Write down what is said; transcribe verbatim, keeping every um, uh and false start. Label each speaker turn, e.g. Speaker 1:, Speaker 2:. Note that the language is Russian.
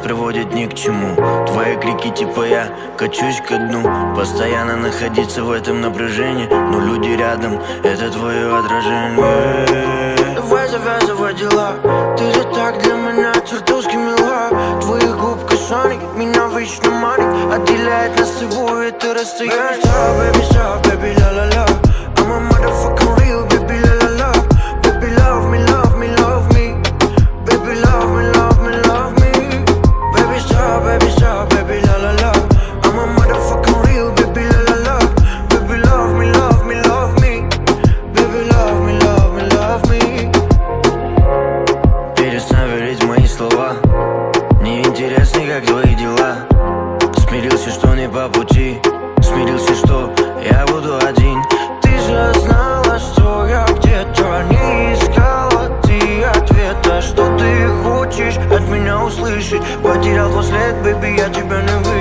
Speaker 1: приводит ни к чему. Твои крики типа я качусь ко дну. Постоянно находиться в этом напряжении, но люди рядом, это твое отражение.
Speaker 2: Давай завязывай дела, ты же так для меня чертовски мила. Твоих губ касаний меня вечно манит, отделяет нас с тобой это расстояние. Baby stop, baby la la la, I'm a motherfucking real baby la la la. Baby love me, love me, love me. Baby love me, love me, love me. Baby stop, baby stop, baby la la la, I'm a motherfucking real baby la la la. Baby love me, love me, love me. Baby love me, love me, love me.
Speaker 1: Перестань верить в мои слова, мне интересно, как твои дела. Смирился, что не по пути, смирился, что я буду один.
Speaker 2: Ты же знала, что я где-то не искала ты ответа. Что ты хочешь от меня услышать? Потерял твой след, baby, я тебя не выйду.